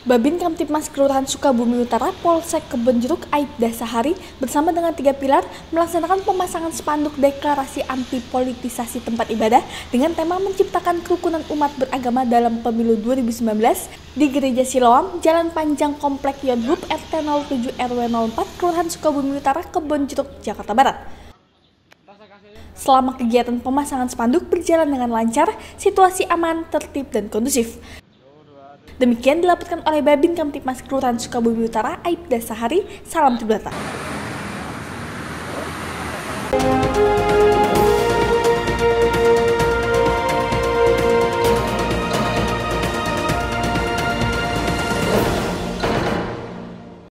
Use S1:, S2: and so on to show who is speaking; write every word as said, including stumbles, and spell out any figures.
S1: Babin Kamtibmas Kelurahan Sukabumi Utara, Polsek Kebonjeruk, Aibda Sahari bersama dengan tiga pilar melaksanakan pemasangan spanduk deklarasi anti politisasi tempat ibadah dengan tema menciptakan kerukunan umat beragama dalam pemilu dua ribu sembilan belas di Gereja Siloam, Jalan Panjang Komplek Yodhub, R T nol tujuh R W nol empat, Kelurahan Sukabumi Utara, Kebonjeruk, Jakarta Barat. Selama kegiatan pemasangan spanduk berjalan dengan lancar, situasi aman, tertib, dan kondusif. Demikian dilaporkan oleh Babin Kamtibmas Kelurahan Sukabumi Utara, Aibda Sahari. Salam Tribrata.